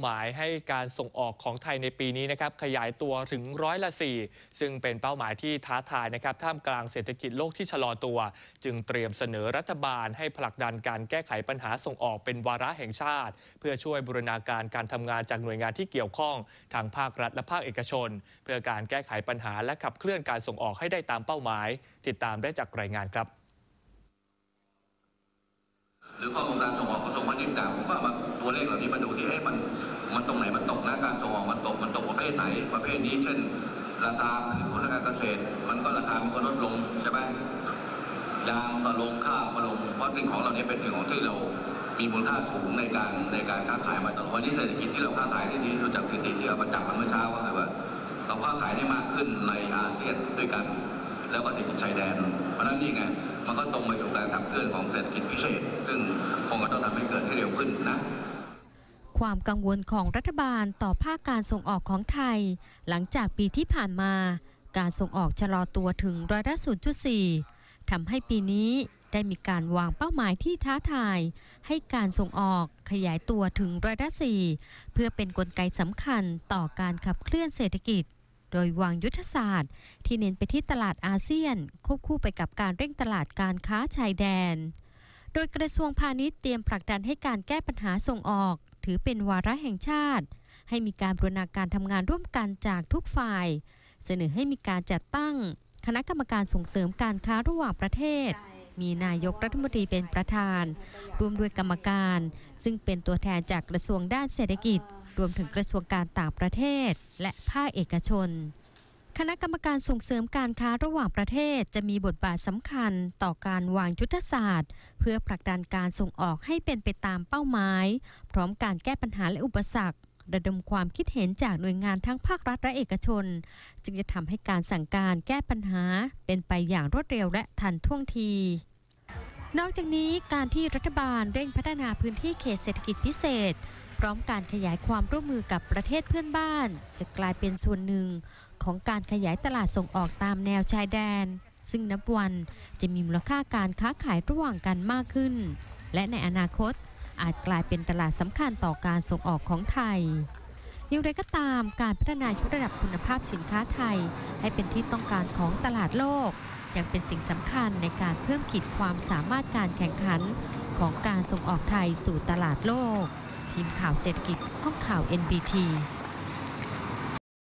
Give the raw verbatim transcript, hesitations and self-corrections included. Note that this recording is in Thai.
หมายให้การส่งออกของไทยในปีนี้นะครับขยายตัวถึงร้อยละสี่ซึ่งเป็นเป้าหมายที่ท้าทายนะครับท่ามกลางเศรษฐกิจโลกที่ชะลอตัวจึงเตรียมเสนอรัฐบาลให้ผลักดันการแก้ไขปัญหาส่งออกเป็นวาระแห่งชาติเพื่อช่วยบูรณาการการทำงานจากหน่วยงานที่เกี่ยวข้องทางภาครัฐและภาคเอกชนเพื่อการแก้ไขปัญหาและขับเคลื่อนการส่งออกให้ได้ตามเป้าหมายติดตามได้จากรายงานครับหรือข้อมูลการส่งออกกระทรวงพาณิชย์ต่างผมว่าตัวเลขเหล่านี้มาดูที่ให้มันมันตรงไหนมันตกนะการส่งออกมันตกมันตกประเภทไหนประเภทนี้เช่นราคาผลการเกษตรมันก็ราคามันก็ลดลงใช่ไหมยางก็ลงข้าวก็ลงเพราะสิ่งของเหล่านี้เป็นสิ่งของที่เรามีมูลค่าสูงในการในการค้าขายมาตลอดวันนี้เศรษฐกิจที่เราค้าขายได้ดีที่สุดจากสถิติที่เราประจักษ์มันเมื่อเช้าก็คือว่าเราค้าขายได้มากขึ้นในอาเซียนด้วยกันแล้วก็ติดชายแดนเพราะนั้นนี่ไงมันก็ตรงไปสู่การขับเคลื่อนของเศรษฐกิจพิเศษซึ่งคงจะต้องทำให้เกิดให้เร็วขึ้นนะความกังวลของรัฐบาลต่อภาคการส่งออกของไทยหลังจากปีที่ผ่านมาการส่งออกชะลอตัวถึงร้อยละ ศูนย์จุดสี่ ทำให้ปีนี้ได้มีการวางเป้าหมายที่ท้าทายให้การส่งออกขยายตัวถึงร้อยละ สี่ เพื่อเป็นกลไกสำคัญต่อการขับเคลื่อนเศรษฐกิจโดยวางยุทธศาสตร์ที่เน้นไปที่ตลาดอาเซียนควบคู่ไปกับการเร่งตลาดการค้าชายแดนโดยกระทรวงพาณิชย์เตรียมผลักดันให้การแก้ปัญหาส่งออกถือเป็นวาระแห่งชาติให้มีการบูรณาการทำงานร่วมกันจากทุกฝ่ายเสนอให้มีการจัดตั้งคณะกรรมการส่งเสริมการค้าระหว่างประเทศมีนายกรัฐมนตรีเป็นประธานรวมด้วยกรรมการซึ่งเป็นตัวแทนจากกระทรวงด้านเศรษฐกิจรวมถึงกระทรวงการต่างประเทศและภาคเอกชนคณะกรรมการส่งเสริมการค้าระหว่างประเทศจะมีบทบาทสำคัญต่อการวางยุทธศาสตร์เพื่อผลักดันการส่งออกให้เป็นไปตามเป้าหมายพร้อมการแก้ปัญหาและอุปสรรคระดมความคิดเห็นจากหน่วยงานทั้งภาครัฐและเอกชนจึงจะทำให้การสั่งการแก้ปัญหาเป็นไปอย่างรวดเร็วและทันท่วงทีนอกจากนี้การที่รัฐบาลเร่งพัฒนาพื้นที่เขตเศรษฐกิจพิเศษพร้อมการขยายความร่วมมือกับประเทศเพื่อนบ้านจะกลายเป็นส่วนหนึ่งของการขยายตลาดส่งออกตามแนวชายแดนซึ่งนับวันจะมีมูลค่าการค้าขายระหว่างกันมากขึ้นและในอนาคตอาจกลายเป็นตลาดสำคัญต่อการส่งออกของไทยอย่างไรก็ตามการพัฒนายกระดับคุณภาพสินค้าไทยให้เป็นที่ต้องการของตลาดโลกยังเป็นสิ่งสำคัญในการเพิ่มขีดความสามารถการแข่งขันของการส่งออกไทยสู่ตลาดโลกทีมข่าวเศรษฐกิจห้องข่าว เอ็น บี ที